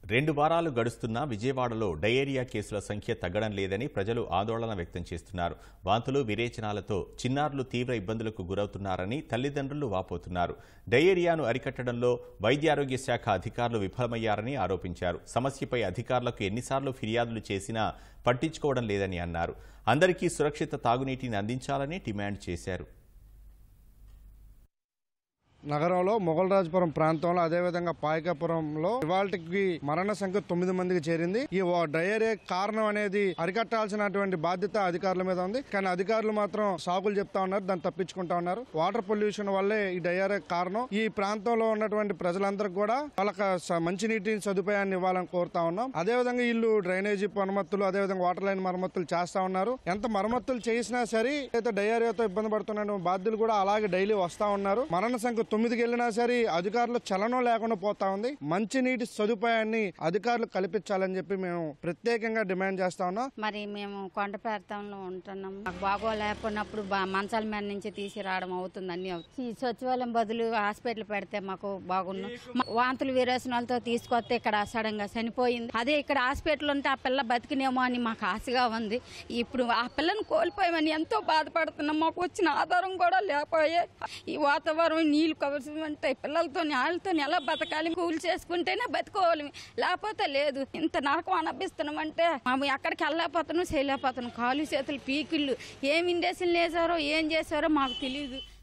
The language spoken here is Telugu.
2 వారాలు గడుస్తున్నా విజయవాడలో డయేరియా కేసుల సంఖ్య తగ్గడం లేదని ప్రజలు ఆందోళన వ్యక్తం చేస్తున్నారు. వాంతులు, విరేచనాలతో చిన్నారులు తీవ్ర ఇబ్బందులకు గురవుతున్నారని తల్లిదండ్రులు వాపోతున్నారు. డయేరియాను అరికట్టడంలో వైద్యారోగ్య శాఖ అధికారులు విఫలమయ్యారని ఆరోపించారు. సమస్యపై అధికారులకు ఎన్నిసార్లు ఫిర్యాదులు చేసినా పట్టించుకోవడం లేదని అన్నారు. అందరికీ సురక్షిత తాగునీటిని అందించాలని డిమాండ్ చేశారు. నగరంలో మొగల్రాజపురం ప్రాంతంలో అదేవిధంగా పాయకాపురంలో ఇవాళకి మరణ సంఖ్య 9 మందికి చేరింది. ఈ డయేరియా కారణం అనేది అరికట్టాల్సినటువంటి బాధ్యత అధికారుల మీద ఉంది. కానీ అధికారులు మాత్రం సాకులు చెప్తా ఉన్నారు, దాన్ని తప్పించుకుంటా ఉన్నారు. వాటర్ పొల్యూషన్ వల్లే ఈ డయేరియా కారణం. ఈ ప్రాంతంలో ఉన్నటువంటి ప్రజలందరికీ కూడా వాళ్ళకి మంచినీటి సదుపాయాన్ని ఇవ్వాలని కోరుతా ఉన్నాం. అదేవిధంగా వీళ్ళు డ్రైనేజీ మరమ్మతులు, అదేవిధంగా వాటర్ లైన్ మరమ్మతులు చేస్తా ఉన్నారు. ఎంత మరమ్మతులు చేసినా సరే అయితే డయేరియాతో ఇబ్బంది పడుతున్న బాధ్యులు కూడా అలాగే డైలీ వస్తా ఉన్నారు. మరణ సంఖ్య 9కి వెళ్ళినా సరే అధికారులు చలనం లేకుండా పోతా ఉంది. మంచినీటి సదుపాయాన్ని అధికారులు కల్పించాలని చెప్పి మేము ప్రత్యేకంగా డిమాండ్ చేస్తా ఉన్నాం. మరి మేము కొండ ప్రాంతంలో ఉంటున్నాం. బాగోలేకున్నప్పుడు మంచాల మీద నుంచి తీసి రావడం అవుతుంది. అన్ని అవుతుంది. ఈ సచివాలయం బదులు హాస్పిటల్ పెడితే మాకు బాగున్నాం. వాంతులు విరేచనాలతో తీసుకొస్తే ఇక్కడ సడన్ గా చనిపోయింది. అదే ఇక్కడ హాస్పిటల్ ఉంటే ఆ పిల్ల బతికినేమో అని మాకు ఆశగా ఉంది. ఇప్పుడు ఆ పిల్లని కోల్పోయామని ఎంతో బాధపడుతున్నాం. మాకు వచ్చిన ఆధారం కూడా లేకపోయే ఈ వాతావరణం నీళ్లు అంటే పిల్లలతో వాళ్ళతో ఎలా బతకాలి? కూలి చేసుకుంటేనే బతుకోవాలి, లేకపోతే లేదు. ఇంత నరకం అనిపిస్తున్నామంటే మేము ఎక్కడికి వెళ్ళలేకపోతున్నాం, చేయలేకపోతున్నాం. కాలు చేతులు పీకిళ్ళు ఏం ఇండేషన్ వేసారో ఏం చేశారో మాకు తెలియదు.